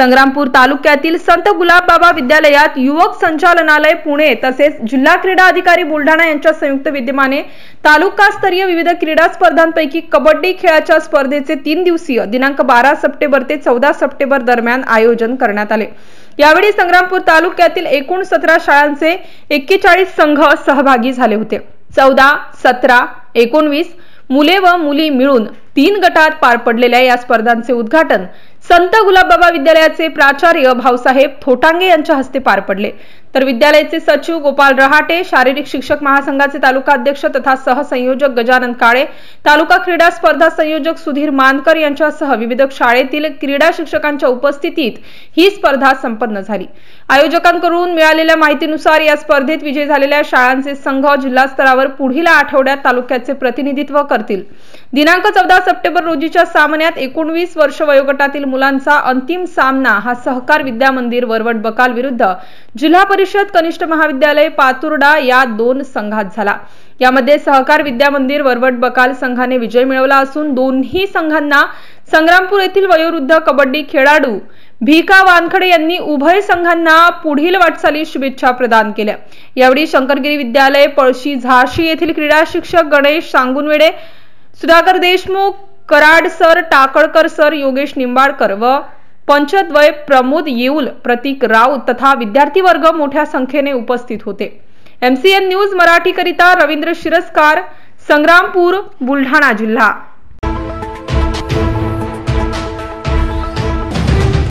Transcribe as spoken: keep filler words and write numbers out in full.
संग्रामपूर तालुक्यातील संत गुलाबबाबा विद्यालयात युवक संचालनालय पुणे तसेच जिल्हा क्रीडा अधिकारी बुलढाणा यांच्या संयुक्त विद्यमाने तालुकास्तरीय विविध क्रीडा स्पर्धांपैकी कबड्डी खेळाच्या स्पर्धेचे तीन दिवसीय दिनांक बारा सप्टेंबर ते चौदा सप्टेंबर दरम्यान आयोजन करण्यात आले। यावेळी संग्रामपूर तालुक्यातील एकूण सतरा शाळांचे एक्केचाळीस संघ सहभागी झाले होते। चौदा, सतरा, एकोणवीस मुले व मुली मिळून तीन गटात पार पडलेल्या या स्पर्धांचे उद्घाटन संत गुलाबबाबा विद्यालयाचे प्राचार्य भाऊसाहेब थोटांगे यांच्या हस्ते पार पडले। तर विद्यालयाचे सचिव गोपाल रहाटे, शारीरिक शिक्षक महासंघाचे तालुका अध्यक्ष तथा सहसंयोजक गजानन काळे, तालुका क्रीडा स्पर्धा संयोजक सुधीर मानकर यांच्यासह विविध शाळेतील क्रीडा शिक्षकांच्या उपस्थितीत ही स्पर्धा संपन्न झाली। आयोजकांकडून मिळालेल्या माहितीनुसार या स्पर्धेत विजयी झालेल्या शाळांचे संघ जिल्हा स्तरावर पुढील आठवड्यात तालुक्याचे प्रतिनिधित्व करतील। दिनांक चौदा सप्टेंबर रोजीच्या सामन्यात एकोणवीस वर्ष वयोगटातील मुलांचा अंतिम सामना हा सहकार विद्या मंदिर वरवट बकाल विरुद्ध जिल्हा परिषद कनिष्ठ महाविद्यालय पातुर्डा या दोन संघात झाला। यामध्ये सहकार विद्या मंदिर वरवट बकाल संघाने विजय मिळवला असून दोन्ही संघांना संग्रामपूर येथील वयोवृद्ध कबड्डी खेळाडू भिका वानखडे यांनी उभय संघांना पुढील वाटचालीस शुभेच्छा प्रदान केल्या। यावेळी शंकरगिरी विद्यालय पळशी झाशी येथील क्रीडा शिक्षक गणेश सांगुनवेडे, सुधाकर देशमुख, कराड सर, टाकळकर सर, योगेश निंबाळकर व पंचद्वय प्रमोद येऊल, प्रतीक राऊत तथा विद्यार्थी वर्ग मोठ्या संख्येने उपस्थित होते। एमसीएन न्यूज मराठी करिता रवींद्र शिरस्कार, संग्रामपूर, बुलढाणा जिल्हा।